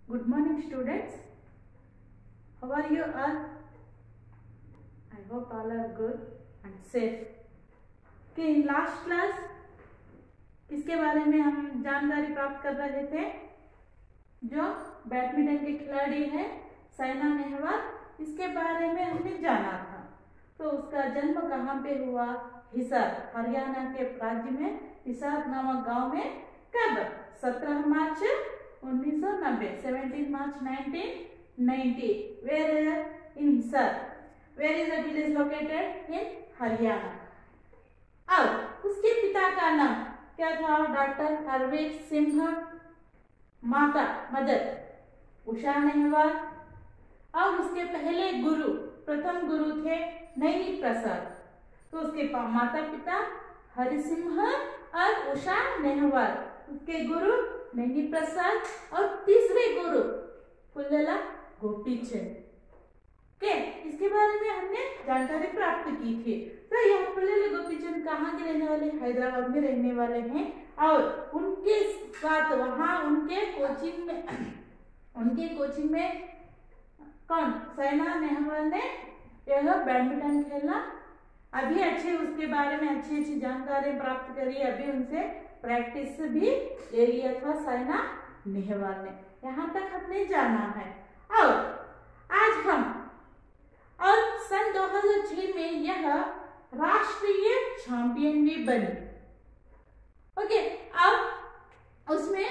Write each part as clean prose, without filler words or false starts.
Good morning, students. How are you all? I hope all are good and safe. Okay, in last class किसके बारे में हम जानकारी प्राप्त कर रहे थे? जो बैडमिंटन के खिलाड़ी है साइना नेहवाल, इसके बारे में हमने जाना था। तो उसका जन्म कहाँ पे हुआ? हिसार, हरियाणा के राज्य में हिसार नामक गांव में कब? 17 मार्च 1990, 17 March 1990. Where in Hisar? Where is the village located? In Haryana. अब उसके पिता का नाम क्या था? डॉक्टर हरवीर सिंह, माता मदर उषा नेहवाल, और उसके पहले गुरु, प्रथम गुरु थे नैनी प्रसाद। तो उसके माता पिता हरि सिंह और उषा नेहवाल, उसके गुरु नैनी प्रसाद और तीसरे गुरु पुल्लेला गोपीचंद। ओके, इसके बारे में हमने जानकारी प्राप्त की थी। तो यह पुल्लेला गोपीचंद कहाँ के रहने वाले? हैदराबाद में रहने वाले हैं। और उनके साथ वहाँ उनके कोचिंग में कौन? साइना नेहवाल ने यह बैडमिंटन खेलना अभी उसके बारे में अच्छी जानकारी प्राप्त करी। अभी उनसे प्रैक्टिस भी ले लिया था साइना नेहवाल ने। यहाँ तक हमने जाना है। और आज हम सन 2006 में यह राष्ट्रीय चैंपियन भी बनी। ओके, अब उसमें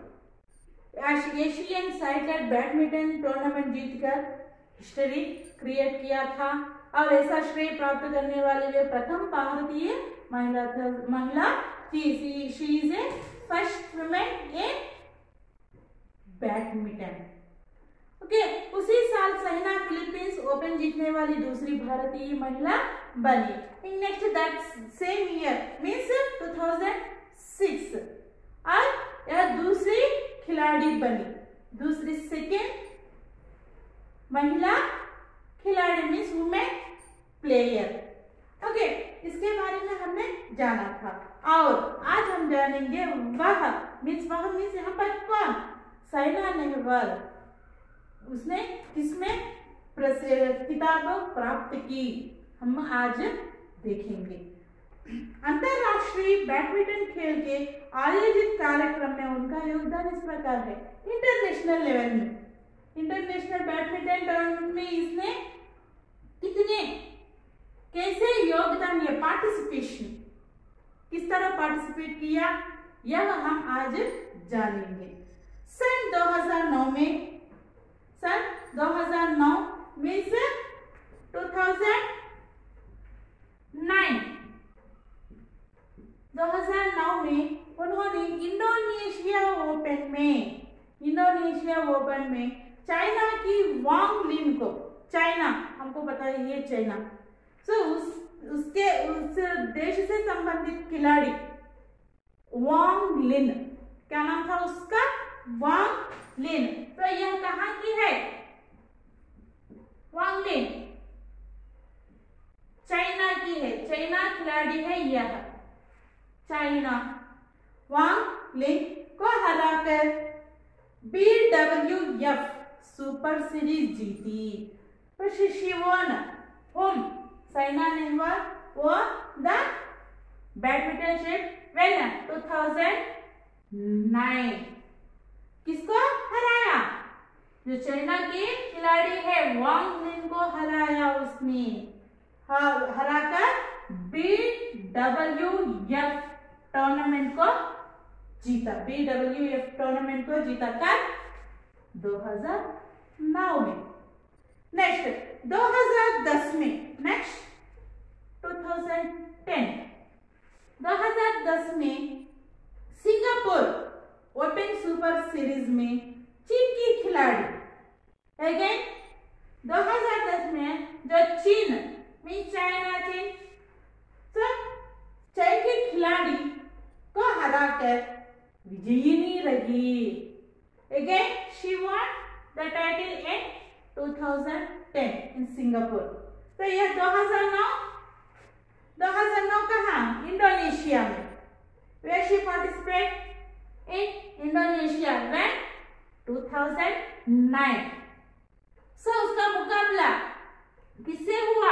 एशियन साइकिल बैडमिंटन टूर्नामेंट जीतकर हिस्ट्री क्रिएट किया था। और ऐसा श्रेय प्राप्त करने वाले वे प्रथम भारतीय महिला थी। She is a first women in badminton. Okay, उसी साल साइना फिलीपींस ओपन जीतने वाली दूसरी भारतीय महिला बनी। In next that same year means 2006 और यह दूसरी खिलाड़ी बनी, दूसरी सेकेंड महिला खिलाड़ी मींस वुमेन प्लेयर। ओके, इसके बारे में हमने जाना था। और आज हम जानेंगे वह मीन्स यहाँ पर कौन? साइना नेहवाल। उसने किसमें खिताब प्राप्त की, हम आज देखेंगे। अंतरराष्ट्रीय बैडमिंटन खेल के आयोजित कार्यक्रम में उनका योगदान इस प्रकार है। इंटरनेशनल लेवल में, इंटरनेशनल बैडमिंटन टूर्नामेंट में इसने कैसे योगदान या पार्टिसिपेशन किस तरह पार्टिसिपेट किया, यह हम आज जानेंगे। सन 2009 में 2009 में उन्होंने इंडोनेशिया ओपन में चाइना की वांग लिन को, चाइना हमको पता है ये चाइना, उस देश से संबंधित खिलाड़ी वांग लिन, क्या नाम था उसका? वांग लिन। तो यह कहाँ की है? वांग लिन चाइना की है, चाइना खिलाड़ी है यह। चाइना वांग लिन को हराकर BWF सुपर सीरीज जीती। She won whom? Saina Nehwal won the badminton when 2009। किसको हराया? जो चाइना की खिलाड़ी है वांग लिन को हराया उसने, हराकर BWF टूर्नामेंट को जीता। BWF टूर्नामेंट को जीता कब? 2009 में। नेक्स्ट 2010 में, नेक्स्ट 2010 में सिंगापुर ओपन सुपर सीरीज में चीन की खिलाड़ी, अगेन 2010 में जो चीन मीन चाइना चीन की खिलाड़ी को हराकर विजयिनी रही। Again she won the title in 2010 in Singapore. तो यह 2009 कहाँ? इंडोनेशिया में। Where she participate in Indonesia when 2009। सो उसका मुकाबला किससे हुआ?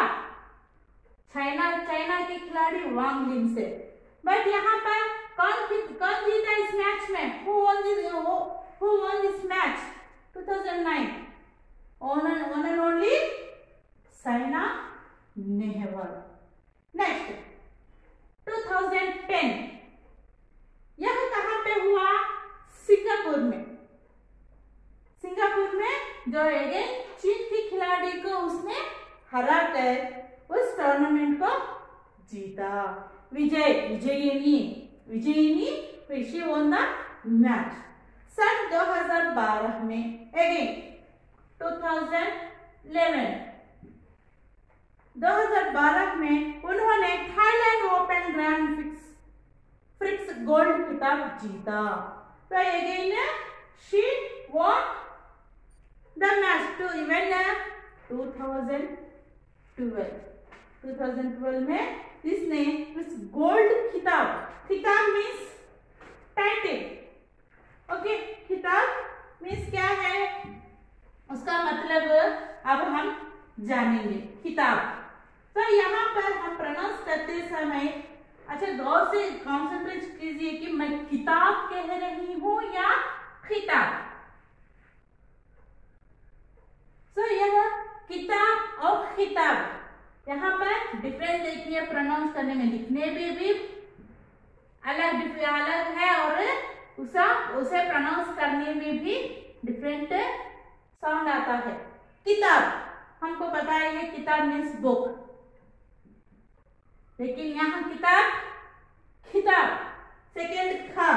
चाइना के खिलाड़ी वांग लिन से। बट यहाँ पर कौन जीता इस मैच में? Who won this match? 2009 one and only Saina Nehwal। Next 2010, यह कहाँ पे हुआ? सिंगापुर में। सिंगापुर में जो अगेन चीन की खिलाड़ी को उसने हरा कर उस टूर्नामेंट को जीता। विजयिनी शी वॉन द मैच। सन 2012 में अगेन 2012 में उन्होंने Thailand open grand prix gold खिताब जीता। तो again she won the match to event 2012 में इसने उस गोल्ड खिताब मीन्स टाइटल। ओके, खिताब मीन्स क्या है उसका मतलब अब हम जानेंगे। खिताब। तो यहाँ पर हम प्रोनाउंस करते समय अच्छा गौर से कॉन्सेंट्रेट कीजिए कि मैं किताब कह रही हूँ या खिताब। तो यह किताब और खिताब यहाँ पर डिफरेंस देखिए, प्रोनाउंस करने में लिखने में भी अलग है और उसे प्रोनाउंस करने में भी डिफरेंट साउंड आता है। किताब हमको पता है ये किताब मीन्स बुक, लेकिन यहाँ खिताब सेकेंड खा,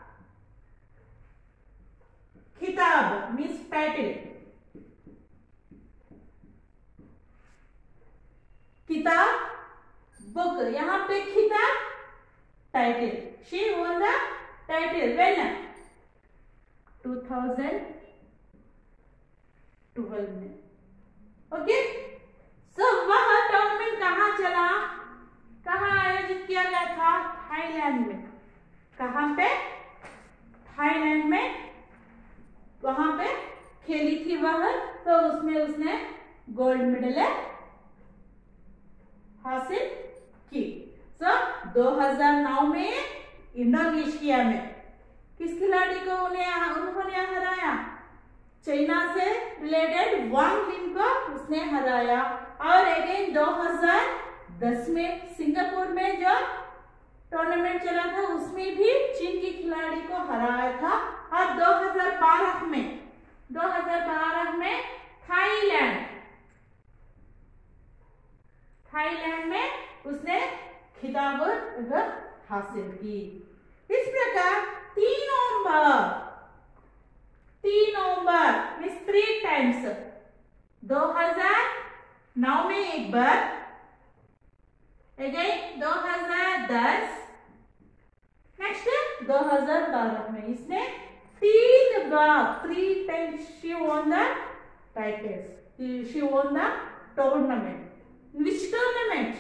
खिताब मीन्स टाइटल। किताब बुक, यहाँ पे खिताब title. She won the title when 2012 में। ओके, सो वह टूर्नामेंट कहाँ आयोजित किया गया था? थाईलैंड में। कहाँ पे? थाईलैंड में। वहां पे खेली थी वह, तो उसमें उसने गोल्ड मेडल हासिल की। सो 2009 में इंडोनेशिया में किस खिलाड़ी को उन्होंने हराया? चाइना से रिलेटेड वांग लिन को उसने हराया। और अगेन 2010 में सिंगापुर में जो टूर्नामेंट चला था उसमें भी चीन की खिलाड़ी को हराया था। और 2012 में थाईलैंड में उसने खिताब हासिल की। इस प्रकार तीनों बार मीन्स 3 टाइम्स 2009 में एक बार, अगेन 2010, नेक्स्ट 2012 में इसने 3 times she won the titles, she won the tournament. Which tournament?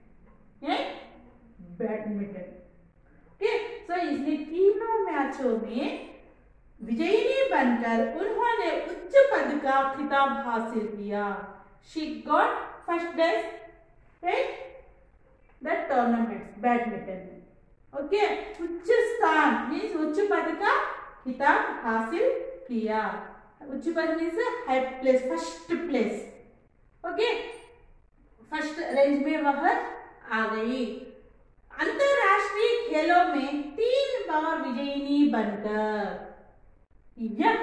Badminton. Okay, so इसने तीनों मैचों में विजयिनी बनकर उन्होंने उच्च पद का खिताब हासिल किया। She got first place in the tournament badminton में। ओके, उच्च स्थान मीन्स उच्च पद का खिताब हासिल किया। उच्च पद means high place, first place. Okay, first range में वह आ गई। अंतरराष्ट्रीय खेलों में 3 बार विजयिनी बनकर यह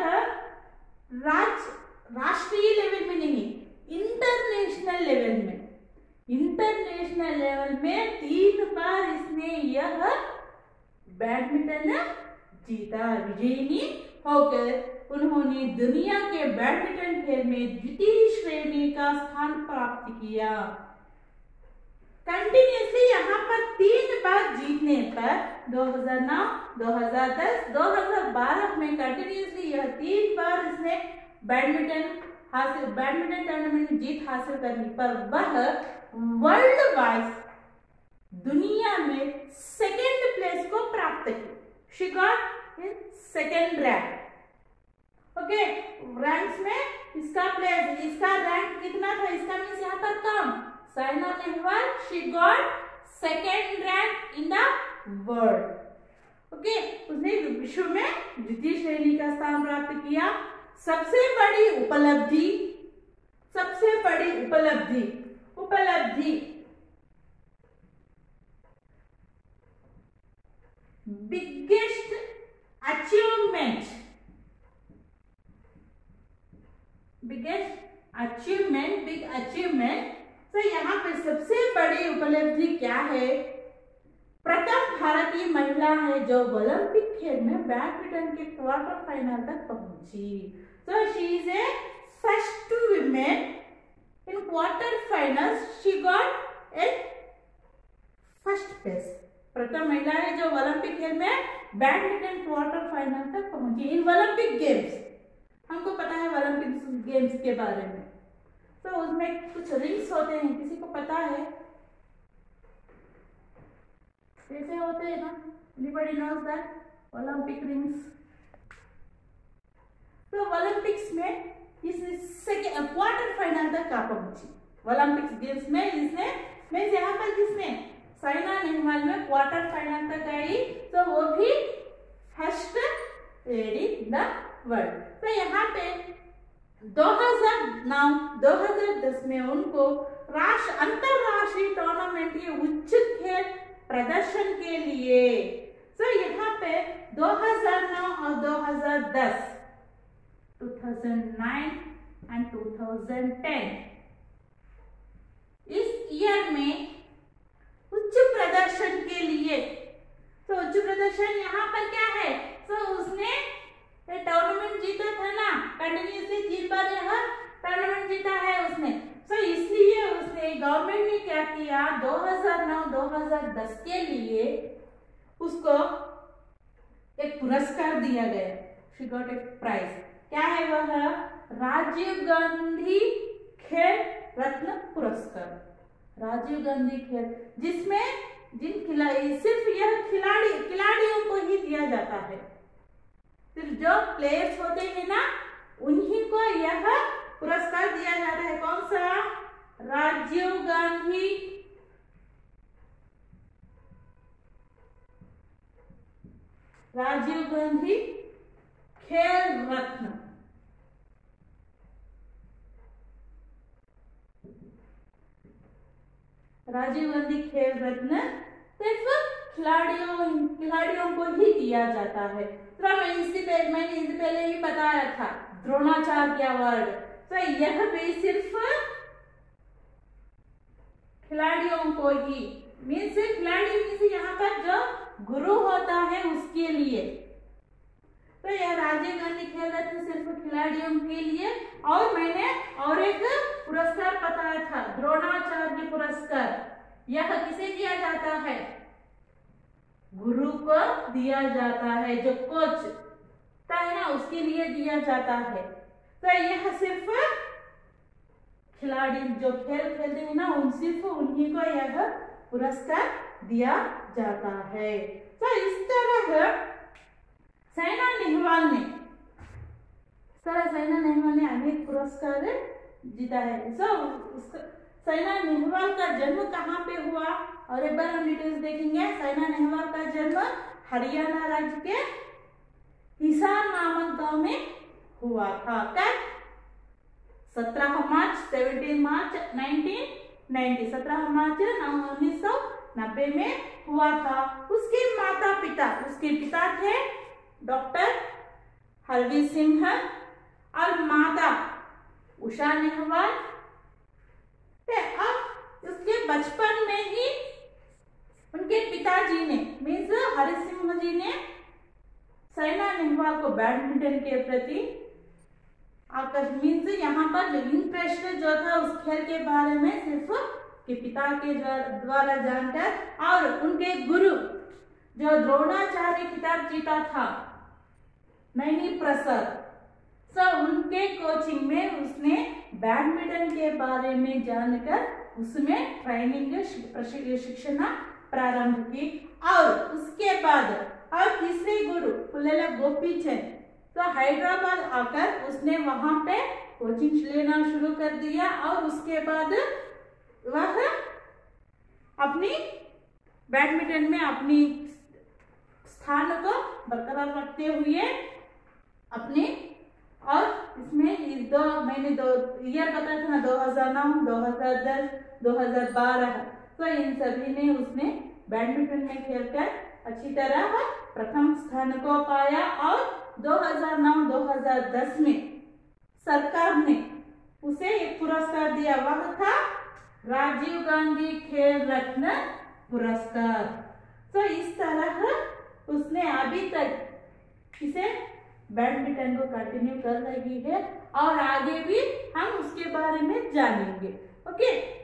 राष्ट्रीय लेवल में नहीं, इंटरनेशनल लेवल में 3 बार इसने यह बैडमिंटन जीता। विजयिनी होकर उन्होंने दुनिया के बैडमिंटन खेल में द्वितीय श्रेणी का स्थान प्राप्त किया। कंटिन्यूसली यहाँ पर 3 बार जीतने पर 2009, 2010, 2012 में कंटिन्यूसली यह 3 बार इसने बैडमिंटन टूर्नामेंट जीत हासिल करने पर वह वर्ल्ड वाइज दुनिया में सेकेंड प्लेस को प्राप्त की। She got in second rank. Okay, ranks में इसका प्लेस, इसका रैंक कितना था, इसका मीन्स यहाँ पर कम। Saina Nehwal she got second rank in the world. Okay, उसने विश्व में द्वितीय श्रेणी का स्थान प्राप्त किया। सबसे बड़ी उपलब्धि, सबसे बड़ी उपलब्धि, उपलब्धि biggest achievement, biggest achievement, big achievement. तो यहाँ पे सबसे बड़ी उपलब्धि क्या है? प्रथम भारतीय महिला है जो ओलंपिक खेल में बैडमिंटन के क्वार्टर फाइनल तक पहुंची। So she is a first woman in quarter finals. She got a first place. प्रथम महिला है जो ओलंपिक खेल में बैडमिंटन क्वार्टर फाइनल तक पहुंची इन ओलंपिक गेम्स। हमको पता है ओलंपिक गेम्स के बारे में। तो उसमें कुछ रिंग्स होते हैं, किसी को पता है कैसे होते हैं ना? Everybody knows that Olympic rings. तो ओलंपिक्स में इसने सेकेंड क्वार्टर फाइनल तक पहुंची ओलंपिक्स गेम्स में। इसने मीन्स यहाँ पर किसने, साइना नेहवाल में क्वार्टर फाइनल तक आई, तो वो भी first lady in the world. तो यहाँ पे 2010 में उनको अंतरराष्ट्रीय टूर्नामेंट के उच्च खेल प्रदर्शन के लिए, तो यहाँ पे 2009 और 2010, 2009 एंड 2010 इस ईयर में उच्च प्रदर्शन के लिए, तो उच्च प्रदर्शन यहाँ पर क्या है? तो उसने टूर्नामेंट जीता था ना, कंटिन्यूसली 3 बार यह टूर्नामेंट जीता है उसने। तो इसलिए उसने, गवर्नमेंट ने क्या किया, 2009-2010 के लिए उसको एक पुरस्कार दिया गया। She got a prize. क्या है वह? राजीव गांधी खेल रत्न पुरस्कार। राजीव गांधी खेल, जिसमें सिर्फ यह खिलाड़ियों को ही दिया जाता है। सिर्फ जो प्लेयर्स होते हैं ना, उन्हीं को यह पुरस्कार दिया जाता है। कौन सा? राजीव गांधी खेल रत्न। राजीव गांधी खेल रत्न सिर्फ खिलाड़ियों को ही दिया जाता है। तो मैंने इससे पहले ही बताया था द्रोणाचार्य अवार्ड। तो यह भी सिर्फ खिलाड़ियों को ही, मीन्स यहाँ पर जो गुरु होता है उसके लिए। तो यह राजीव गांधी खेल रत्न सिर्फ खिलाड़ियों के लिए। और मैंने और एक पुरस्कार बताया था, द्रोणाचार्य पुरस्कार। यह किसे दिया जाता है? गुरु को दिया जाता है, जो कोच है ना, उसके लिए दिया जाता है। तो यह सिर्फ खिलाड़ी जो खेल खेलते हैं ना, सिर्फ उन्हीं को यह पुरस्कार दिया जाता है। तो इस तरह साइना नेहवाल ने अनेक पुरस्कार जीता है। साइना नेहवाल का जन्म कहाँ पे हुआ, और एक बार हम डिटेल्स देखेंगे। साइना नेहवाल का जन्म हरियाणा राज्य के हिसार नामक गांव में हुआ था। कब? 17 मार्च 1990 में हुआ था। उसके पिता थे डॉक्टर हरवीर सिंह और माता उषा नेहवाल। अब उसके बचपन में ही उनके पिताजी ने, मीन्स हरि सिंह जी ने, साइना नेहवाल को बैडमिंटन के प्रति मीन्स यहाँ पर इंटरेस्ट जो था उस खेल के बारे में सिर्फ के पिता के द्वारा जानकर, और उनके गुरु जो द्रोणाचार्य खिताब जीता था नैनी प्रसाद, उनके कोचिंग में उसने बैडमिंटन के बारे में जानकर उसमें ट्रेनिंग शिक्षण प्रारंभ की। और उसके बाद और तीसरे गुरु पुल्लेला गोपीचंद, तो हैदराबाद आकर उसने वहां पे कोचिंग लेना शुरू कर दिया और उसके बाद वह अपनी बैडमिंटन में अपनी स्थान को बरकरार रखते हुए अपने, और इसमें मैंने दो ईयर बताया था ना, 2009, 2010, 2012, तो इन सभी में उसने बैडमिंटन में खेलकर अच्छी तरह प्रथम स्थान को पाया। और 2009-2010 में सरकार ने उसे एक पुरस्कार दिया, वह था राजीव गांधी खेल रत्न पुरस्कार। तो इस तरह उसने अभी तक इसे बैडमिंटन को कंटिन्यू कर रही है और आगे भी हम उसके बारे में जानेंगे। ओके।